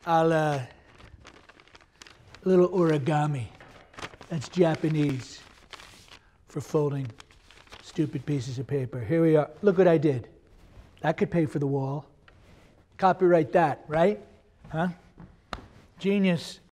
A little origami. That's Japanese for folding stupid pieces of paper. Here we are. Look what I did. That could pay for the wall. Copyright that, right? Huh? Genius.